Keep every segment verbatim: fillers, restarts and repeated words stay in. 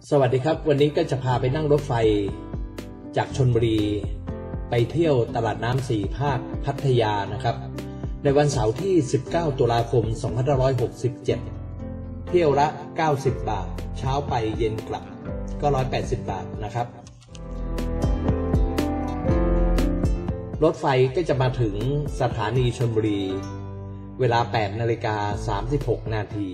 สวัสดีครับวันนี้ก็จะพาไปนั่งรถไฟจากชลบุรีไปเที่ยวตลาดน้ำสี่ภาคพัทยานะครับในวันเสาร์ที่สิบเก้าตุลาคมสองพันห้าร้อยหกสิบเจ็ดเที่ยวละเก้าสิบบาทเช้าไปเย็นกลับก็หนึ่งร้อยแปดสิบบาทนะครับรถไฟก็จะมาถึงสถานีชลบุรีเวลา แปดนาฬิกาสามสิบหกนาที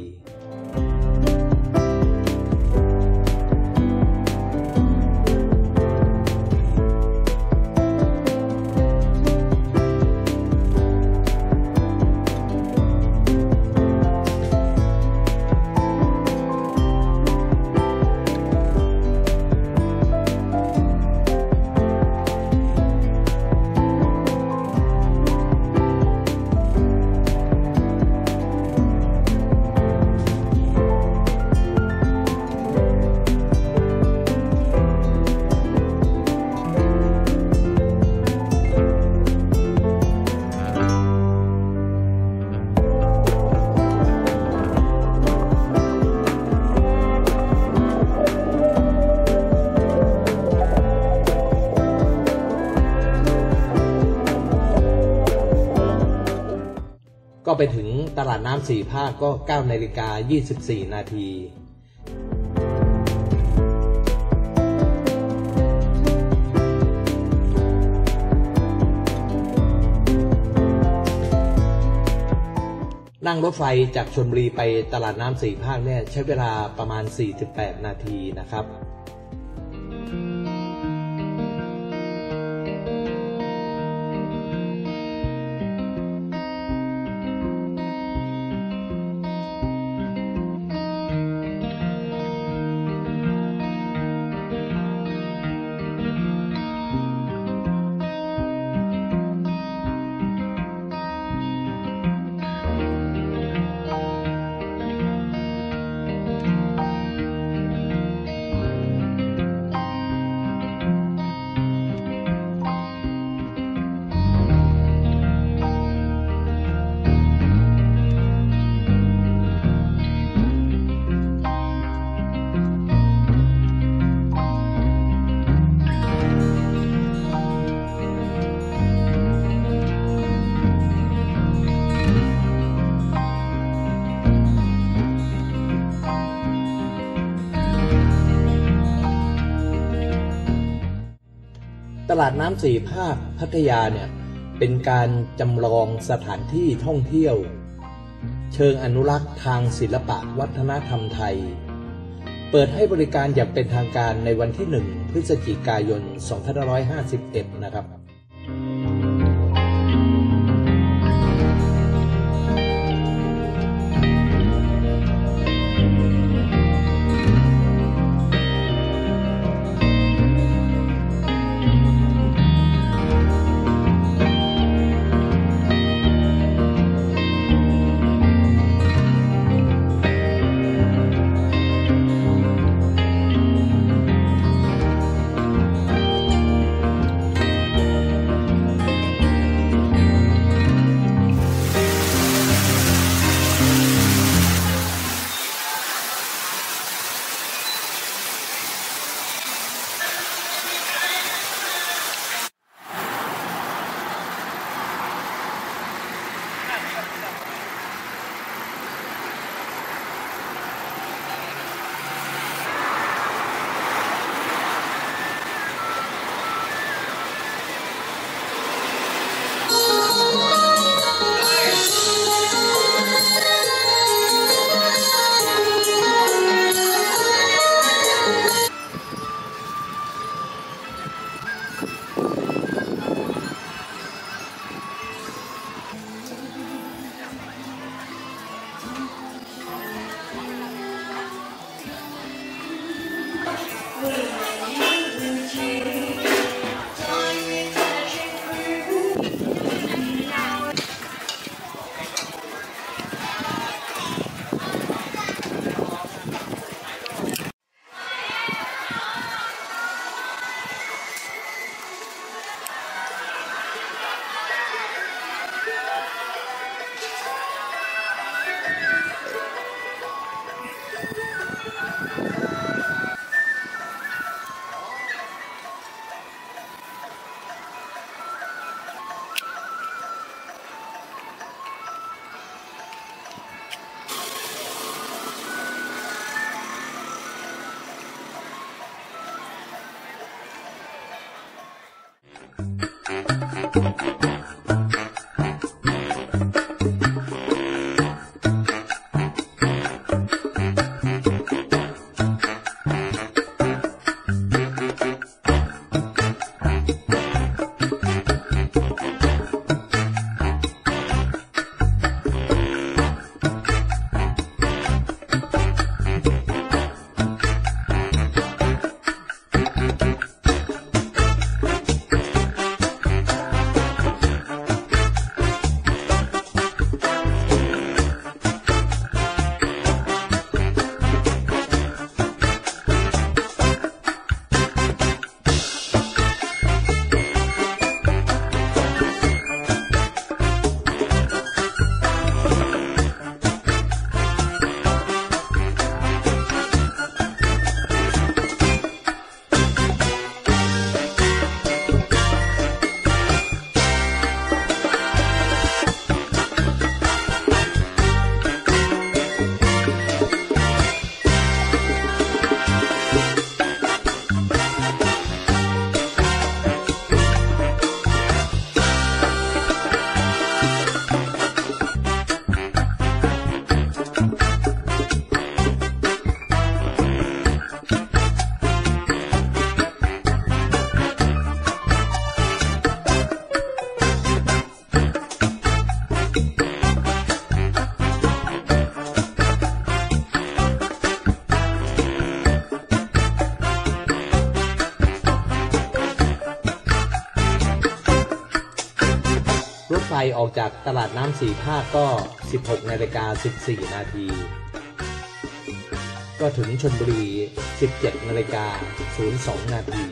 ก็ไปถึงตลาดน้ำสี่ภาคก็เก้านาฬิกายี่สิบสี่นาทีนั่งรถไฟจากชลบุรีไปตลาดน้ำสี่ภาคเนี่ยใช้เวลาประมาณสี่สิบแปดนาทีนะครับตลาดน้ำสี่ภาคพัทยาเนี่ยเป็นการจำลองสถานที่ท่องเที่ยวเชิงอนุรักษ์ทางศิลปะวัฒนธรรมไทยเปิดให้บริการอย่างเป็นทางการในวันที่หนึ่งพฤศจิกายนสองพันห้าร้อยห้าสิบเอ็ดนะครับรถไฟออกจากตลาดน้ำสี่ภาคก็ สิบหกนาฬิกาสิบสี่นาที ก็ถึงชลบุรี สิบเจ็ดนาฬิกาศูนย์สองนาที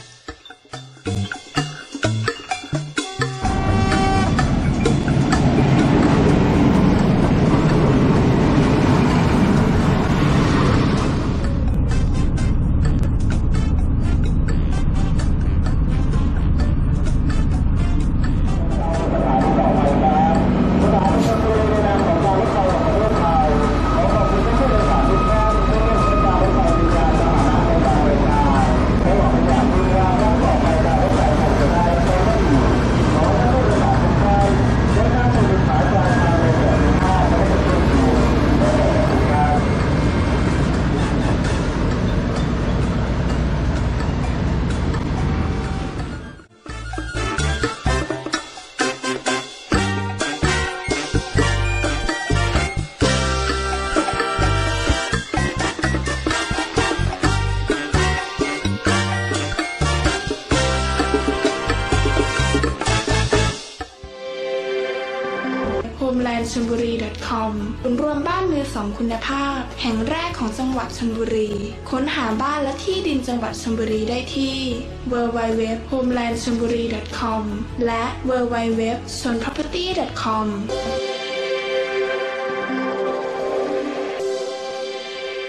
โฮมแลนด์ ชลบุรี คอม ศูนย์รวมบ้านมือสองคุณภาพแห่งแรกของจังหวัดชลบุรี ค้นหาบ้านและที่ดินจังหวัดชลบุรีได้ที่ ดับเบิลยู ดับเบิลยู ดับเบิลยู ดอท โฮมแลนด์ ชลบุรี ดอท คอม และ ดับเบิลยู ดับเบิลยู ดับเบิลยู ดอท ชน พร็อพเพอร์ตี้ ดอท คอม